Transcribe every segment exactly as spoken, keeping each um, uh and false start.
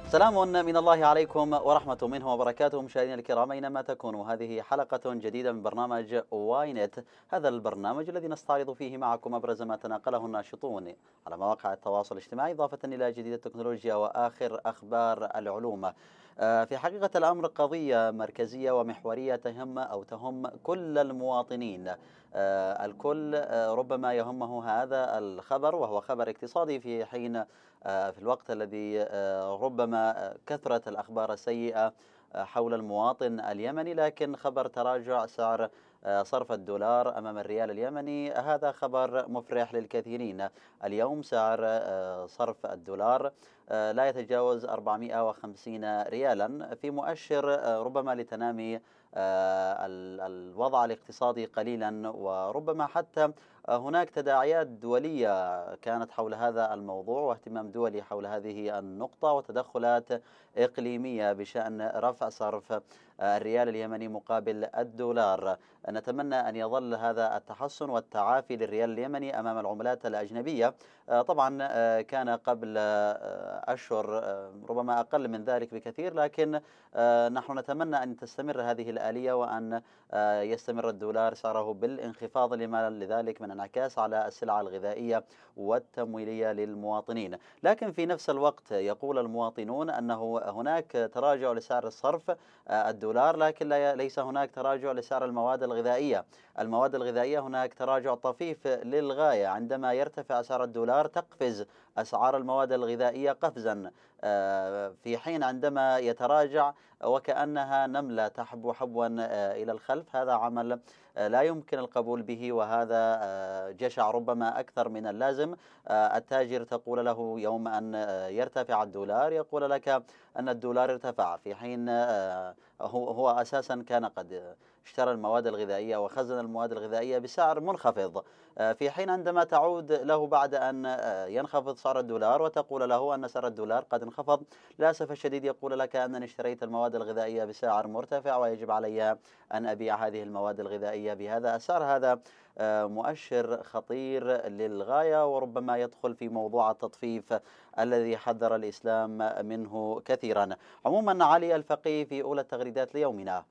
سلام من الله عليكم ورحمة منه وبركاته. مشاهدينا الكرام أينما تكونوا، هذه حلقة جديدة من برنامج واي نت، هذا البرنامج الذي نستعرض فيه معكم أبرز ما تناقله الناشطون على مواقع التواصل الاجتماعي، إضافة إلى جديد التكنولوجيا وآخر أخبار العلوم. آه، في حقيقة الأمر قضية مركزية ومحورية تهم أو تهم كل المواطنين. آه، الكل آه، ربما يهمه هذا الخبر، وهو خبر اقتصادي، في حين آه، في الوقت الذي آه، ربما آه، كثرت الأخبار السيئة آه، حول المواطن اليمني، لكن خبر تراجع سعر آه، صرف الدولار أمام الريال اليمني هذا خبر مفرح للكثيرين. اليوم سعر آه، صرف الدولار آه، لا يتجاوز أربعمائة وخمسين ريالا، في مؤشر آه، ربما لتنامي آه، ال- الوضع الاقتصادي قليلا، وربما حتى آه، هناك تداعيات دولية كانت حول هذا الموضوع، واهتمام دولي حول هذه النقطة، وتدخلات إقليمية بشأن رفع صرف آه، الريال اليمني مقابل الدولار. نتمنى أن يظل هذا التحسن والتعافي للريال اليمني أمام العملات الأجنبية. آه، طبعا آه، كان قبل آه، أشهر آه، ربما أقل من ذلك بكثير، لكن آه، نحن نتمنى أن تستمر هذه الآلية، وأن آه، يستمر الدولار سعره بالانخفاض، لما لذلك من انعكاس على السلع الغذائية والتمويلية للمواطنين. لكن في نفس الوقت يقول المواطنون أنه هناك تراجع لسعر الصرف آه، الدولار، لكن لا- ليس هناك تراجع لسعر المواد الغذائية. المواد الغذائية هناك تراجع طفيف للغاية، عندما يرتفع سعر الدولار تقفز أسعار المواد الغذائية قفزا، آه، في حين عندما يتراجع وكأنها نملة تحبو حبوا آه، إلى الخلف. هذا عمل آه، لا يمكن القبول به، وهذا آه، جشع ربما أكثر من اللازم. آه، التاجر تقول له يوم أن آه، يرتفع الدولار، يقول لك أن الدولار ارتفع، في حين آه، هو هو أساسا كان قد اشترى المواد الغذائية وخزن المواد الغذائية بسعر منخفض. آه، في حين عندما تعود له بعد أن آه، ينخفض سعر الدولار وتقول له أن سعر الدولار قد انخفض، للأسف الشديد يقول لك أنني اشتريت المواد الغذائية بسعر مرتفع، ويجب علي أن أبيع هذه المواد الغذائية بهذا السعر. هذا آه، مؤشر خطير للغاية، وربما يدخل في موضوع التطفيف الذي حذر الإسلام منه كثيرا. عموما، علي الفقيه في أولى التغريدات ليومنا: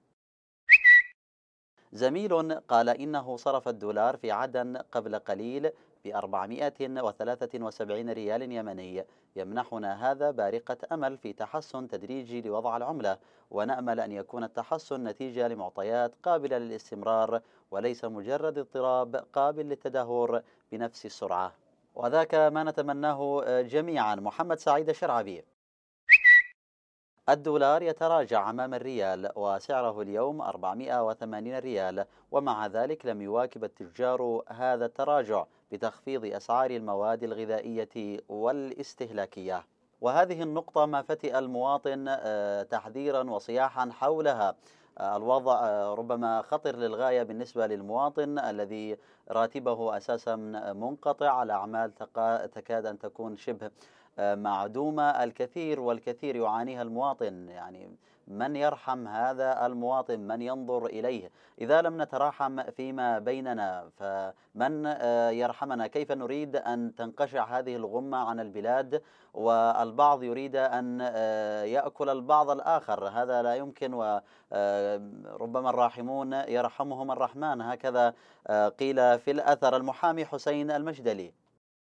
زميل قال إنه صرف الدولار في عدن قبل قليل بأربعمائة وثلاثة وسبعين ريال يمني، يمنحنا هذا بارقة أمل في تحسن تدريجي لوضع العملة، ونأمل أن يكون التحسن نتيجة لمعطيات قابلة للاستمرار، وليس مجرد اضطراب قابل للتدهور بنفس السرعة. وذاك ما نتمناه جميعا. محمد سعيد الشرعبي: الدولار يتراجع أمام الريال، وسعره اليوم أربعمائة وثمانين ريال، ومع ذلك لم يواكب التجار هذا التراجع بتخفيض أسعار المواد الغذائية والاستهلاكية. وهذه النقطة ما فتئ المواطن آه، تحذيرا وصياحا حولها. آه، الوضع آه، ربما خطر للغاية بالنسبة للمواطن الذي راتبه أساسا منقطع، الأعمال تقا- تكاد أن تكون شبه آه، معدومة. الكثير والكثير يعانيها المواطن، يعني من يرحم هذا المواطن؟ من ينظر إليه؟ إذا لم نتراحم فيما بيننا، فمن آه، يرحمنا؟ كيف نريد أن تنقشع هذه الغمة عن البلاد، والبعض يريد أن آه، يأكل البعض الآخر؟ هذا لا يمكن، وربما الراحمون يرحمهم الرحمن، هكذا آه، قيل في الأثر. المحامي حسين المجدلي: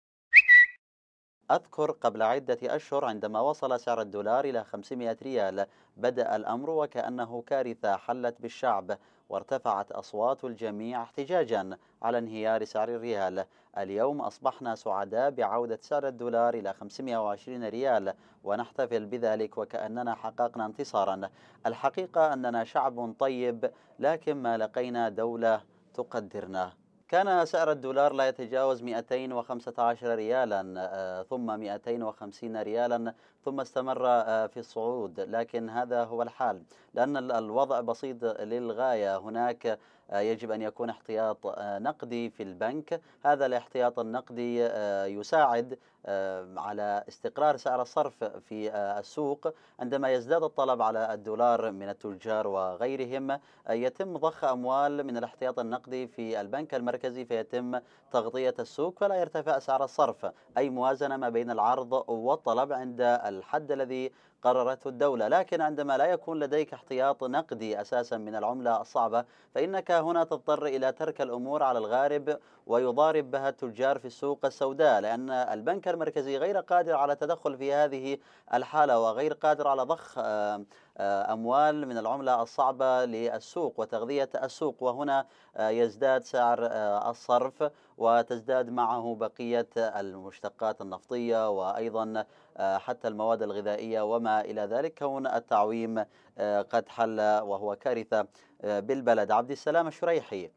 أذكر قبل عدة أشهر عندما وصل سعر الدولار إلى خمسمائة ريال، بدأ الأمر وكأنه كارثة حلت بالشعب، وارتفعت أصوات الجميع احتجاجا على انهيار سعر الريال. اليوم أصبحنا سعداء بعودة سعر الدولار إلى خمسمائة وعشرين ريال، ونحتفل بذلك وكأننا حققنا انتصارا. الحقيقة أننا شعب طيب، لكن ما لقينا دولة تقدرنا. كان سعر الدولار لا يتجاوز مئتين وخمسة عشر ريالا، آه، ثم مئتين وخمسين ريالا، ثم استمر آه، في الصعود. لكن هذا هو الحال، لأن ال- الوضع بسيط للغاية. هناك آه، يجب أن يكون احتياط آه، نقدي في البنك. هذا الاحتياط النقدي آه، يساعد آه، على استقرار سعر الصرف في آه، السوق. عندما يزداد الطلب على الدولار من التجار وغيرهم، آه، يتم ضخ أموال من الاحتياط النقدي في البنك المركزي، فيتم تغطية السوق، فلا يرتفع سعر الصرف. أي موازنة ما بين العرض والطلب عند الحد الذي قررته الدولة. لكن عندما لا يكون لديك احتياط نقدي أساسا من العملة الصعبة، فإنك هنا تضطر إلى ترك الأمور على الغارب ويضارب بها التجار في السوق السوداء، لأن البنك المركزي غير قادر على التدخل في هذه الحالة، وغير قادر على ضخ أموال من العملة الصعبة للسوق وتغذية السوق. وهنا يزداد سعر الصرف وتزداد معه بقية المشتقات النفطية وأيضا حتى المواد الغذائية وما إلى ذلك، كون التعويم قد حل وهو كارثة بالبلد. عبد السلام الشريحي: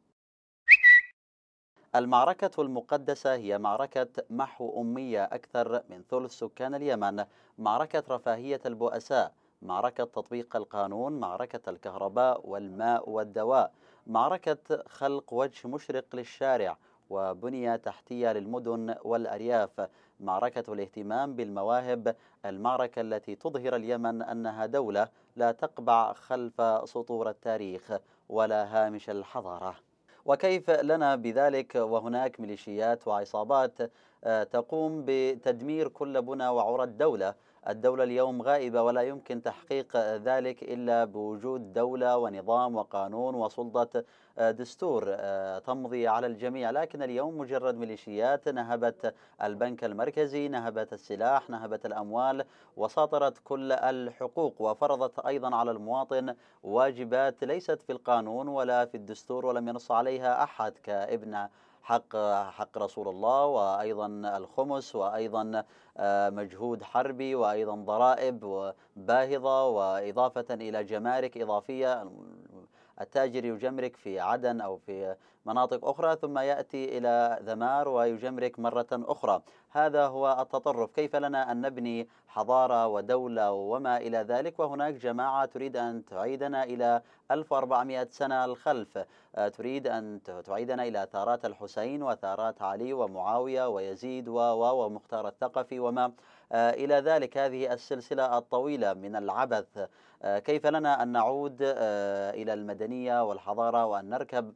المعركة المقدسة هي معركة محو أمية أكثر من ثلث سكان اليمن، معركة رفاهية البؤساء، معركة تطبيق القانون، معركة الكهرباء والماء والدواء، معركة خلق وجه مشرق للشارع وبنية تحتية للمدن والأرياف، معركة الاهتمام بالمواهب، المعركة التي تظهر اليمن أنها دولة لا تقبع خلف سطور التاريخ ولا هامش الحضارة. وكيف لنا بذلك وهناك ميليشيات وعصابات تقوم بتدمير كل بنى وعرى الدولة؟ الدولة اليوم غائبة، ولا يمكن تحقيق ذلك إلا بوجود دولة ونظام وقانون وسلطة دستور تمضي على الجميع. لكن اليوم مجرد ميليشيات نهبت البنك المركزي، نهبت السلاح، نهبت الأموال، وساطرت كل الحقوق، وفرضت أيضا على المواطن واجبات ليست في القانون ولا في الدستور ولم ينص عليها أحد، كابن حق حق رسول الله، وأيضا الخمس، وأيضا مجهود حربي، وأيضا ضرائب باهظة، وإضافة إلى جمارك إضافية. التاجر يجمرك في عدن أو في مناطق أخرى ثم يأتي إلى ذمار ويجمرك مرة أخرى. هذا هو التطرف. كيف لنا أن نبني حضارة ودولة وما إلى ذلك وهناك جماعة تريد أن تعيدنا إلى ألف وأربعمائة سنة الخلف، تريد أن تعيدنا إلى ثارات الحسين وثارات علي ومعاوية ويزيد ومختار الثقفي وما إلى ذلك، هذه السلسلة الطويلة من العبث. كيف لنا أن نعود إلى المدنية والحضارة وأن نركب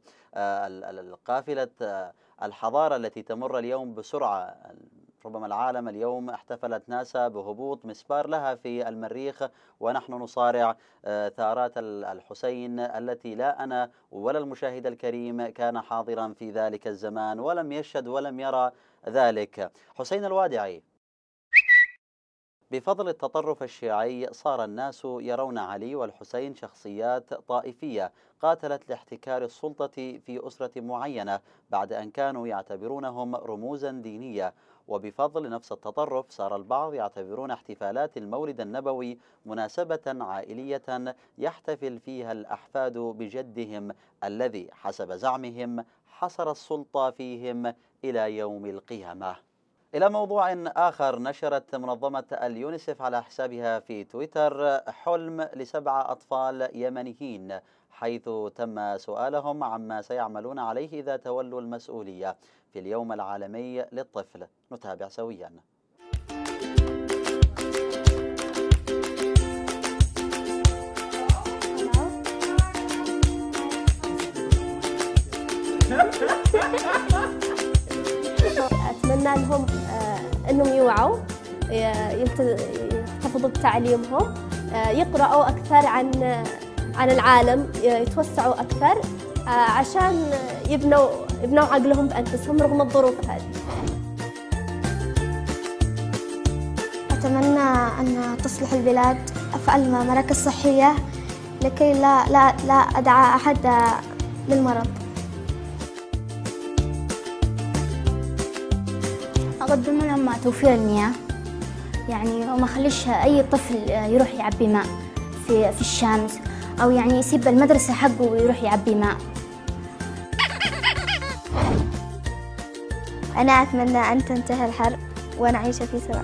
القافلة الحضارة التي تمر اليوم بسرعة؟ ربما العالم اليوم احتفلت ناسا بهبوط مسبار لها في المريخ، ونحن نصارع ثارات الحسين التي لا أنا ولا المشاهد الكريم كان حاضرا في ذلك الزمان ولم يشهد ولم يرى ذلك. حسين الوادعي: بفضل التطرف الشيعي صار الناس يرون علي والحسين شخصيات طائفية قاتلت لاحتكار السلطة في أسرة معينة بعد أن كانوا يعتبرونهم رموزا دينية. وبفضل نفس التطرف صار البعض يعتبرون احتفالات المولد النبوي مناسبة عائلية يحتفل فيها الأحفاد بجدهم الذي حسب زعمهم حصر السلطة فيهم إلى يوم القيامة. إلى موضوع آخر، نشرت منظمة اليونيسف على حسابها في تويتر حلم لسبعة أطفال يمنيين، حيث تم سؤالهم عما سيعملون عليه إذا تولوا المسؤولية في اليوم العالمي للطفل. نتابع سويا. أتمنى لهم أنهم يوعوا، يحتفظوا بتعليمهم، يقرأوا أكثر عن عن العالم، يتوسعوا أكثر عشان يبنوا يبنوا عقلهم بأنفسهم رغم الظروف هذه. أتمنى أن تصلح البلاد، أفعل مراكز صحية لكي لا لا لا أدعى أحد للمرض. أقدم لهم توفير المياه، يعني وما أخليش أي طفل يروح يعبي ماء في في الشمس، أو يعني يسيب المدرسة حقه ويروح يعبي ماء. أنا أتمنى أن تنتهي الحرب ونعيش في سلام.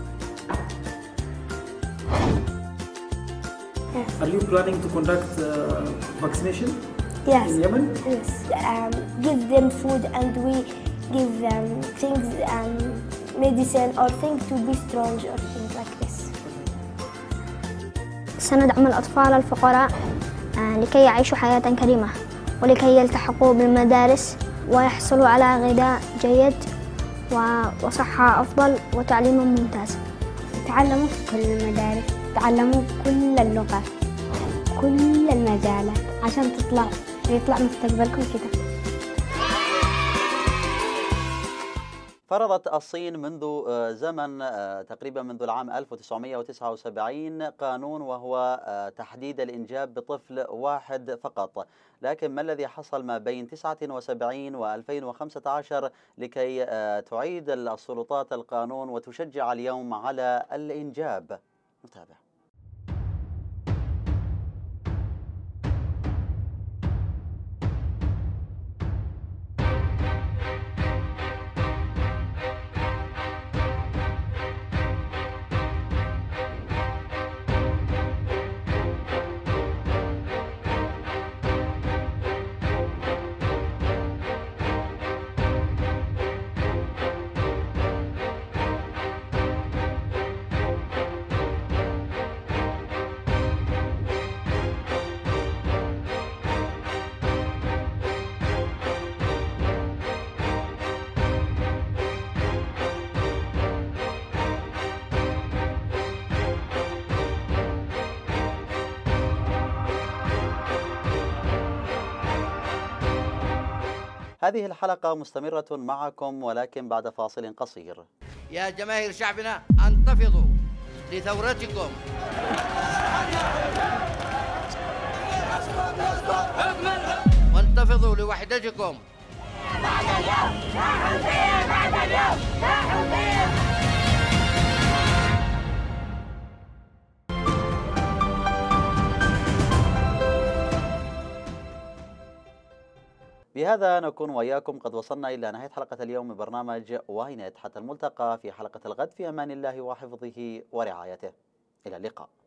Are you planning to conduct uh, vaccination yes. in Yemen? Yes. Um, give them food and we give them things, um, medicine or things to be strong or things like this. سندعم الأطفال الفقراء لكي يعيشوا حياة كريمة ولكي يلتحقوا بالمدارس ويحصلوا على غذاء جيد وصحة أفضل وتعليم ممتاز. يتعلموا في كل المدارس تعلموا كل اللغات كل المجالات عشان تطلع يطلع مستقبلكم كده. فرضت الصين منذ زمن تقريبا منذ العام ألف وتسعمئة وتسعة وسبعين قانون، وهو تحديد الإنجاب بطفل واحد فقط، لكن ما الذي حصل ما بين تسعة وسبعين وألفين وخمسة عشر لكي تعيد السلطات القانون وتشجع اليوم على الإنجاب؟ نتابع. هذه الحلقة مستمرة معكم ولكن بعد فاصل قصير. يا جماهير شعبنا انتفضوا لثورتكم، وانتفضوا لوحدتكم. بعد اليوم لا حرية، بعد اليوم لا حرية. بهذا نكون وإياكم قد وصلنا إلى نهاية حلقة اليوم من برنامج واي نت. حتى الملتقى في حلقة الغد، في أمان الله وحفظه ورعايته. إلى اللقاء.